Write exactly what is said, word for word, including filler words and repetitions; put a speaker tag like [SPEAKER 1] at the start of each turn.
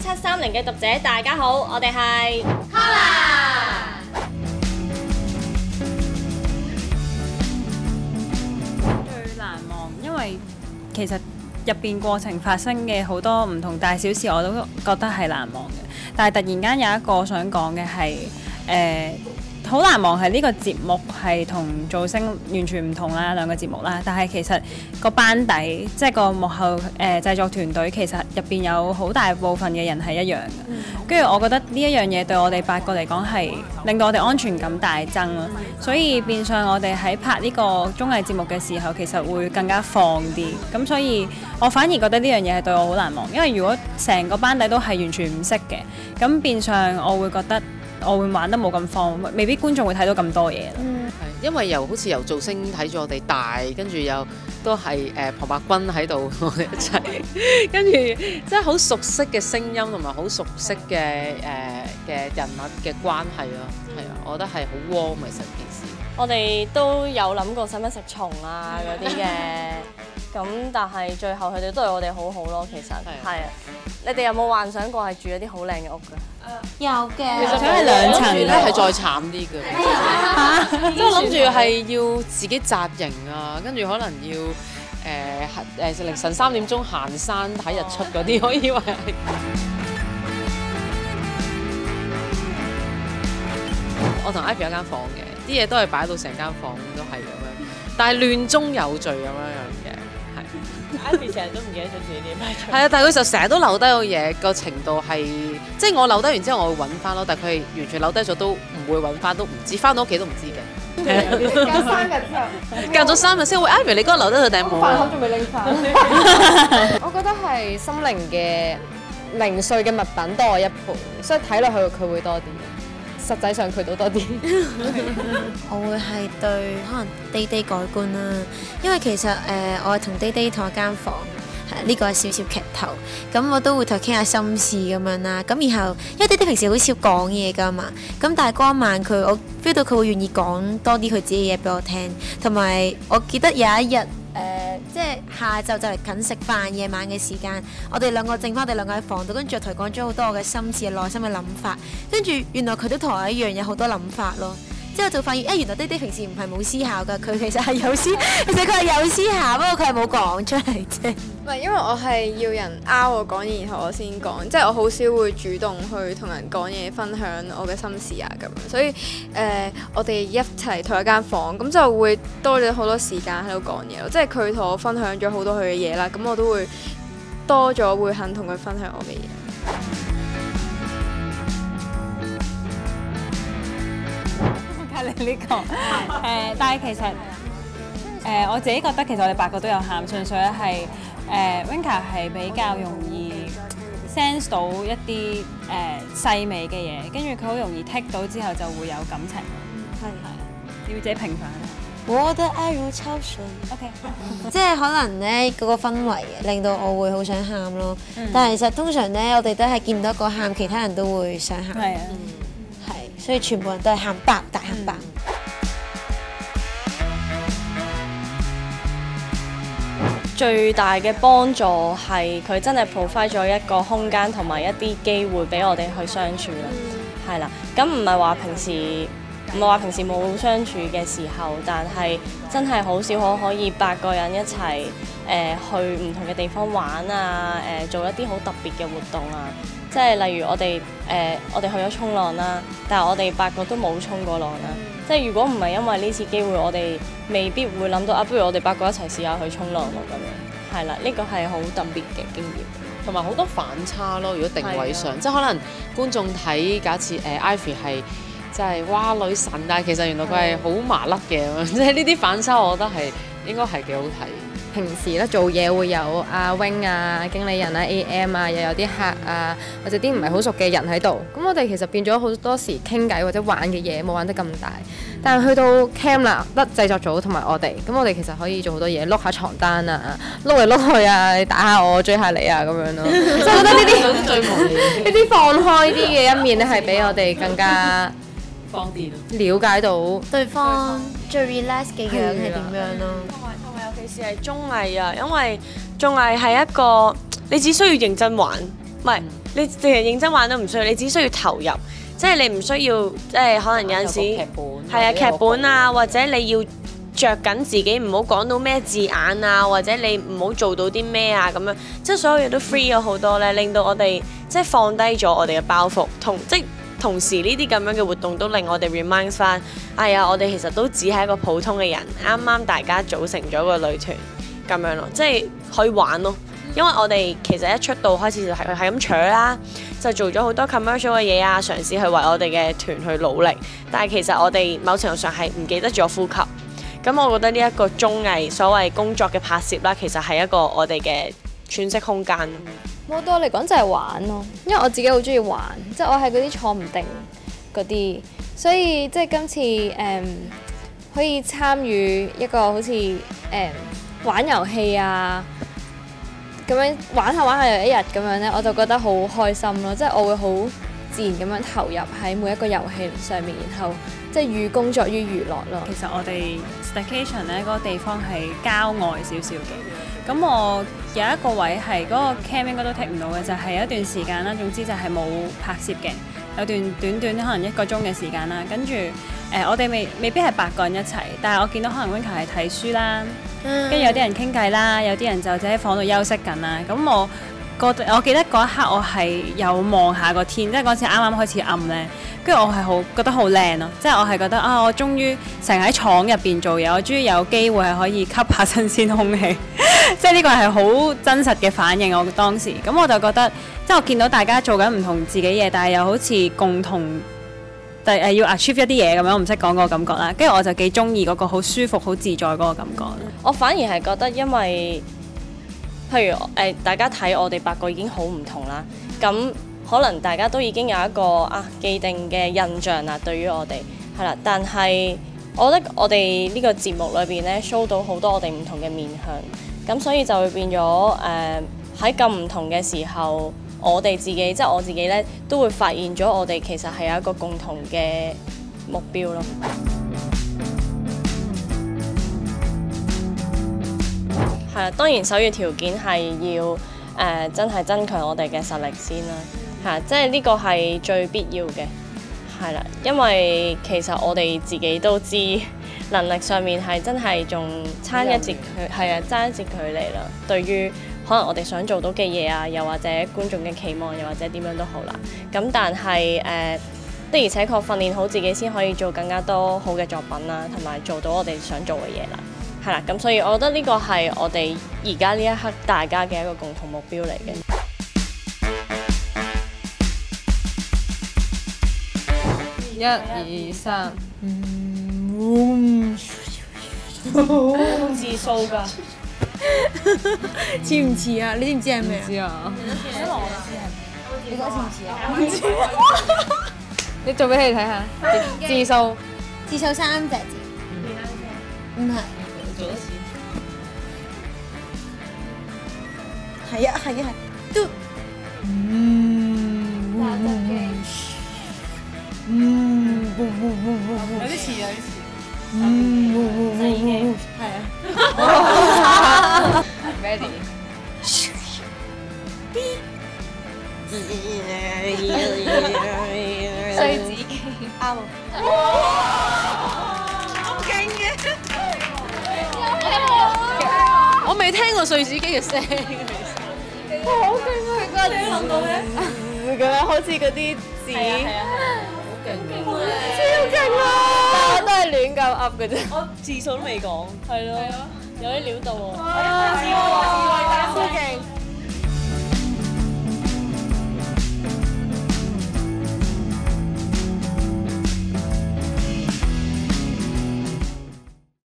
[SPEAKER 1] 七三零嘅讀者，大家好，我哋係 Kola。
[SPEAKER 2] 最難忘，因為其實入邊過程發生嘅好多唔同大小事，我都覺得係難忘嘅。但係突然間有一個我想講嘅係誒。好難忘係呢個節目係同造星完全唔同啦，兩個節目啦。但係其實個班底即係個幕後誒、呃、製作團隊，其實入邊有好大部分嘅人係一樣嘅。跟住、嗯、我覺得呢一樣嘢對我哋八個嚟講係令到我哋安全感大增咯。所以變相我哋喺拍呢個綜藝節目嘅時候，其實會更加放啲。咁所以我反而覺得呢樣嘢係對我好難忘，因為如果成個班底都係完全唔識嘅，咁變相我會覺得。我會玩得冇咁放，未必觀眾會睇到咁多嘢。
[SPEAKER 3] 嗯，係因為由好似由造星睇住我哋大，跟住又都係誒龐伯君喺度我哋一齊，跟住即係好熟悉嘅聲音同埋好熟悉嘅誒嘅人物嘅關係咯。係啊，我覺得係好 warm 嘅成件事。
[SPEAKER 1] 我哋都有諗過使唔使食蟲啊嗰啲嘅，咁但係最後佢哋都對我哋好好咯。其實係啊，你哋有冇幻想過係住一啲好靚嘅屋㗎？
[SPEAKER 4] 有嘅，
[SPEAKER 3] 其實
[SPEAKER 2] 想係兩層
[SPEAKER 3] 咧係再慘啲嘅，即係諗住係要自己紮營啊，跟住可能要誒誒凌晨三點鐘行山睇日出嗰啲，我以為係。我同 Ivy 有間房嘅，啲嘢都係擺到成間房都係咁樣，但係亂中有序咁樣樣嘅，係。
[SPEAKER 5] Ivy 成日都唔記得咗自己啲咩。
[SPEAKER 3] 係啊，但係佢就成日都留低個嘢，個程度係即係我留低完之後，我會揾翻咯。但係佢係完全留低咗都唔會揾翻，都唔知翻到屋企都唔知嘅。
[SPEAKER 4] 隔三日之後，
[SPEAKER 3] 隔咗三日先會 Ivy 你嗰日留低佢頂帽
[SPEAKER 4] 飯盒仲未拎翻。
[SPEAKER 6] 我覺得係心靈嘅零碎嘅物品多我一倍，所以睇落去佢會多啲。實際上佢都多啲。
[SPEAKER 4] 我會係對可能 Day Day 改觀啦，因為其實誒、呃、我係同 Day Day 同一間房，係呢個係少少劇透，咁我都會同佢傾下心事咁樣啦。咁然後因為 Day Day 平時好少講嘢㗎嘛，咁但係嗰一晚佢我 feel 到佢會願意講多啲佢自己嘅嘢俾我聽，同埋我記得有一日。誒、呃，即係下晝就嚟近食飯，夜晚嘅時間，我哋兩個剩翻，我哋兩個喺房度，跟住同佢講咗好多我嘅心事、內心嘅諗法，跟住原來佢都同我一樣有好多諗法咯。之後就發現，誒、欸、原來 Day Day 平時唔係冇思考㗎，佢其實係有思，其實佢係有思考，不過佢係冇講出嚟啫。
[SPEAKER 7] 唔係，因為我係要人拗我講嘢，然後我先講，即係我好少會主動去同人講嘢，分享我嘅心事啊咁樣。所以誒、呃，我哋一齊同一間房，咁就會多咗好多時間喺度講嘢咯。即係佢同我分享咗好多佢嘅嘢啦，咁我都會多咗會肯同佢分享我嘅嘢。
[SPEAKER 2] 你呢、這個誒、呃，但係其實誒、呃，我自己覺得其實我哋八個都有喊，純粹係誒 Winka 係比較容易 sense 到一啲誒、呃、細微嘅嘢，跟住佢好容易 take 到之後就會有感情。係係，要自己平反。
[SPEAKER 4] 我的愛如潮水
[SPEAKER 2] ，OK，
[SPEAKER 4] 即係可能咧嗰、那個氛圍令到我會好想喊咯。嗯、但係其實通常咧，我哋都係見到一個喊，其他人都會想喊。
[SPEAKER 2] 係啊。
[SPEAKER 4] 所以全部人都係喊爆，大喊爆。
[SPEAKER 1] 最大嘅幫助係佢真係 provide 咗一個空間同埋一啲機會俾我哋去相處啦，係啦、嗯。咁唔係話平時唔係話平時冇相處嘅時候，但係真係好少可可以八個人一齊誒、呃、去唔同嘅地方玩啊，誒、呃、做一啲好特別嘅活動啊。即係例如我哋誒、呃、我哋去咗衝浪啦，但係我哋八個都冇衝過浪啦。嗯、即係如果唔係因為呢次機會，我哋未必會諗到啊，不如我哋八個一齊試下去衝浪咯咁樣。係啦，呢個係好特別嘅經驗，
[SPEAKER 3] 同埋好多反差咯。如果定位上，的即係可能觀眾睇假設誒、呃、Ivy 係即係哇女神，但係其實原來佢係好麻甩嘅，即係呢啲反差，我覺得係應該係幾好睇。
[SPEAKER 6] 平時咧做嘢會有阿 Wing 啊、經理人啊、A M 啊，又有啲客啊，或者啲唔係好熟嘅人喺度。咁我哋其實變咗好多時傾偈或者玩嘅嘢冇玩得咁大。但係去到 cam 啦，得製作組同埋我哋，咁我哋其實可以做好多嘢，碌下床單啊，碌嚟碌去啊，你打下我，追下你啊咁樣咯。即係覺得呢啲
[SPEAKER 3] 最無聊
[SPEAKER 6] 呢啲放開啲嘅一面咧，係比我哋更加
[SPEAKER 3] 放電
[SPEAKER 6] 了解到
[SPEAKER 4] 對方最 relax 嘅樣係點樣咯。
[SPEAKER 5] 同埋尤其是係綜藝啊，因為綜藝係一個你只需要認真玩， 唔係你淨係認真玩都唔需要，你只需要投入，即係你唔需要即係可能有陣時
[SPEAKER 3] 劇本
[SPEAKER 5] 係啊劇本啊，
[SPEAKER 3] 或
[SPEAKER 5] 或者你要着緊自己唔好講到咩字眼啊，或者你唔好做到啲咩啊咁樣，即係所有嘢都 free 咗好多咧，令到我哋即係放低咗我哋嘅包袱，同即同時呢啲咁樣嘅活動都令我哋 remind 翻，哎呀，我哋其實都只係一個普通嘅人，啱啱大家組成咗個女團咁樣咯，即係可以玩咯。因為我哋其實一出道開始就係係咁搶啦，就做咗好多 commercial 嘅嘢啊，嘗試去為我哋嘅團去努力，但係其實我哋某程度上係唔記得咗呼吸。咁我覺得呢一個綜藝所謂工作嘅拍攝啦，其實係一個我哋嘅喘息空間。
[SPEAKER 6] 冇對我嚟講就係玩咯，因為我自己好中意玩，即係我係嗰啲坐唔定嗰啲，所以即係今次誒、嗯、可以參與一個好似誒、嗯、玩遊戲啊咁樣玩下玩下又一日咁樣咧，我就覺得好開心咯，即係我會好自然咁樣投入喺每一個遊戲上面，然後即係寓工作於娛樂咯。
[SPEAKER 2] 其實我哋 Staycation 咧嗰個地方係郊外少少嘅，咁我有一個位係嗰、那個 cam 應該都 take 唔到嘅，就係、是、有一段時間啦，總之就係冇拍攝嘅，有段短短可能一個鐘嘅時間啦，跟住誒我哋未未必係八個人一齊，但係我見到可能 Winka 係睇書啦，跟住有啲人傾偈啦，有啲人就喺房度休息緊啦，咁我。我記得嗰一刻我係有望下個天，即係嗰陣時啱啱開始暗咧，跟住我係好覺得好靚咯，即係我係覺得啊，我終於成日喺廠入邊做嘢，我終於有機會係可以吸下新鮮空氣，即係呢個係好真實嘅反應。我當時咁我就覺得，即係我見到大家做緊唔同自己嘢，但係又好似共同但係要 achieve 一啲嘢咁樣，我唔識講嗰個感覺啦。跟住我就幾中意嗰個好舒服、好自在嗰個感覺。
[SPEAKER 1] 我反而係覺得，因為譬如誒、呃，大家睇我哋八個已經好唔同啦，咁可能大家都已經有一個啊既定嘅印象啦，對於我哋係啦。但係我覺得我哋呢個節目裏邊咧 show 到好多我哋唔同嘅面向，咁所以就會變咗誒喺咁唔同嘅時候，我哋自己即係我自己咧都會發現咗我哋其實係有一個共同嘅目標咯。係啦，當然首要條件係要誒、呃、真係增強我哋嘅實力先啦，係即係呢個係最必要嘅，係啦，因為其實我哋自己都知能力上面係真係仲差一截距，係啊，差一截距離啦。對於可能我哋想做到嘅嘢啊，又或者觀眾嘅期望，又或者點樣都好啦。咁但係誒、呃、的而且確訓練好自己先可以做更加多好嘅作品啦，同埋做到我哋想做嘅嘢啦。係啦，咁所以我覺得呢個係我哋而家呢一刻大家嘅一個共同目標嚟嘅。
[SPEAKER 6] 一二三，
[SPEAKER 1] 字數㗎，
[SPEAKER 4] 似唔似啊？你知唔知係咩啊？
[SPEAKER 6] 知啊。
[SPEAKER 4] 你覺得似唔似啊？唔知。
[SPEAKER 6] 你做俾佢哋睇下字數，
[SPEAKER 4] 字數三隻字。唔係。
[SPEAKER 3] 做多次。
[SPEAKER 4] 係啊係啊係，都嗯嗯
[SPEAKER 2] 有啲似有啲似。
[SPEAKER 4] 嗯係
[SPEAKER 6] 啊。Ready。碎紙機。啱。
[SPEAKER 3] 我未聽過碎紙機嘅聲，
[SPEAKER 6] 好勁啊！佢嗰陣諗到咧，咁樣好似嗰啲字，係啊係啊，好勁嘅，超勁啊！但我都係亂咁噏嘅啫，
[SPEAKER 1] 我字數都未講，係咯，有啲料到喎。